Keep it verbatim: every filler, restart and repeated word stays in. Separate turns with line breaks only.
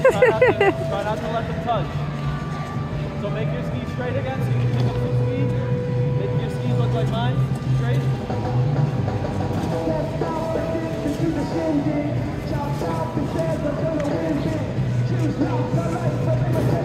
try not to, try not to let them touch. So make your skis straight again so you can pick up some speed. Make your skis look like mine, straight. Choose